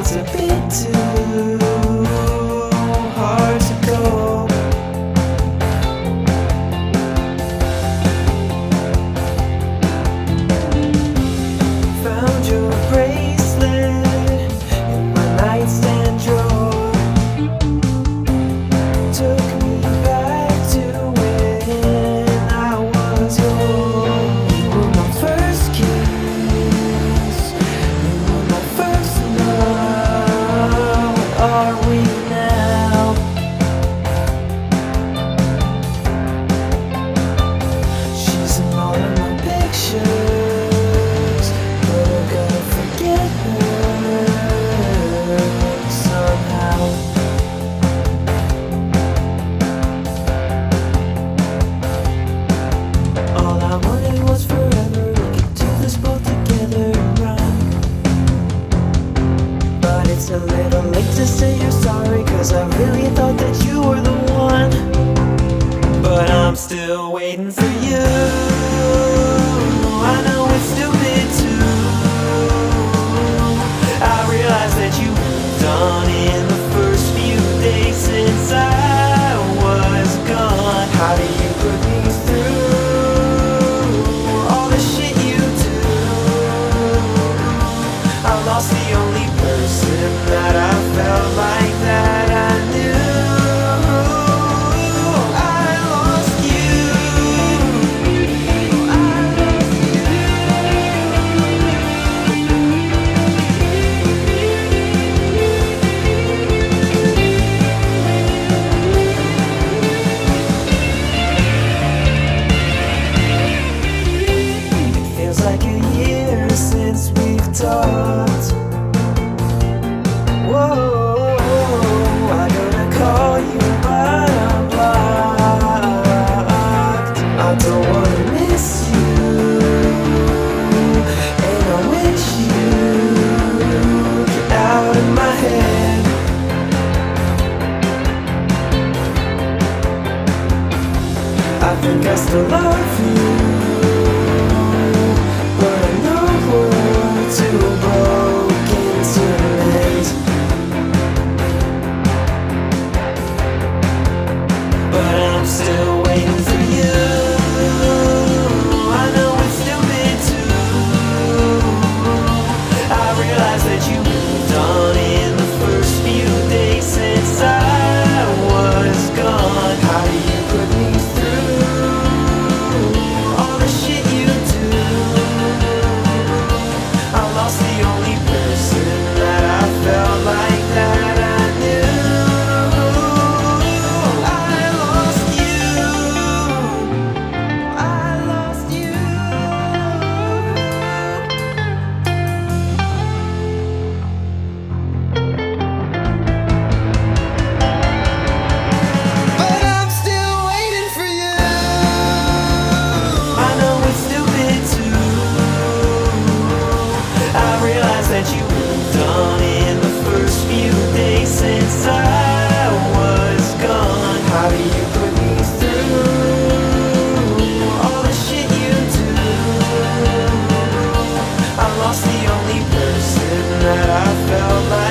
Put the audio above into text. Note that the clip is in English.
it's a bit too hard to go. Found your bracelet in my nightstand drawer. Took me back to when I was yours. You were my first kiss, you were my first love. What are we now? She's in all of my pictures, but I gotta forget her somehow. All I wanted was forever, we could do this both together and run. But it's a little late to say you're sorry, 'cause I really thought that you were the one. But I'm still waiting for you. I know it's stupid too. I realize that you moved on in the first few days since I was gone. How do you put me through all the shit you do? I lost the only person that I felt like that I knew. I lost you. It feels like a year since we've talked. Whoa, I gotta call you, but I'm blocked. I don't wanna miss you, and I wish you'd get out of my head. I think I still love you, but I know we're too broken to mend. But I'm still waiting for you. I know it's stupid too. I realize that you moved on in the first few days since I was gone. How do you put me through all the shit you do? I lost the only person that I felt like that I knew. I lost you. I lost you. But I'm still waiting for you. I know it's stupid too. I realize that you moved on in the first few days since I was gone. How do you put me through all the shit you do? I lost the only person that I felt like